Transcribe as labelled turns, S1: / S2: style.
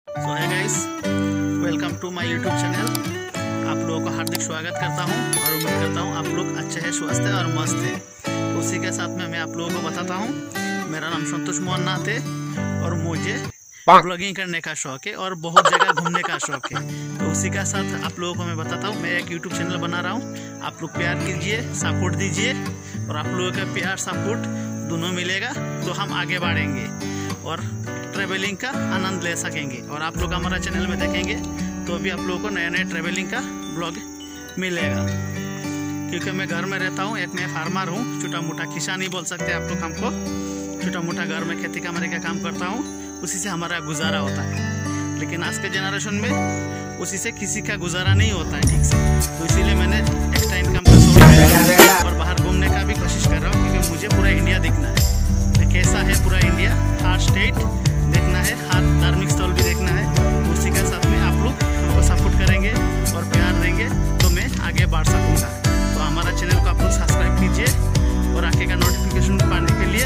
S1: So hi guys, welcome to my YouTube channel. आप लोगों का हार्दिक स्वागत करता हूं और उम्मीद करता हूं आप लोग अच्छे हैं, स्वस्थ हैं और मस्त हैं। उसी के साथ में मैं आप लोगों को बताता हूं, मेरा नाम संतोष मोहन नाथ है और मुझे ब्लॉगिंग करने का शौक है और बहुत जगह घूमने का शौक है। तो उसी के साथ आप लोगों को मैं बताता हूँ, मैं एक यूट्यूब चैनल बना रहा हूँ। आप लोग प्यार कीजिए, सपोर्ट दीजिए और आप लोगों का प्यार सपोर्ट दोनों मिलेगा तो हम आगे बढ़ेंगे और ट्रैवलिंग का आनंद ले सकेंगे। और आप लोग हमारा चैनल में देखेंगे तो भी आप लोगों को नए नए ट्रैवलिंग का ब्लॉग मिलेगा, क्योंकि मैं घर में रहता हूँ, एक मैं फार्मर हूँ, छोटा मोटा किसान ही बोल सकते हैं आप लोग हमको। छोटा मोटा घर में खेती कमारी का काम करता हूँ, उसी से हमारा गुजारा होता है। लेकिन आज के जनरेशन में उसी से किसी का गुजारा नहीं होता है ठीक से, तो इसीलिए मैंने एक्स्ट्रा इनकम का सोर्स किया और बाहर घूमने का भी कोशिश कर रहा हूँ, क्योंकि मुझे पूरा इंडिया दिखना है। कैसा है पूरा इंडिया, हर स्टेट देखना है, हर धार्मिक स्थल भी देखना है। उसी के साथ में आप लोग हमको सपोर्ट करेंगे और प्यार देंगे तो मैं आगे बढ़ सकूँगा। तो हमारा चैनल को आप लोग सब्सक्राइब कीजिए और आगे का नोटिफिकेशन पाने के लिए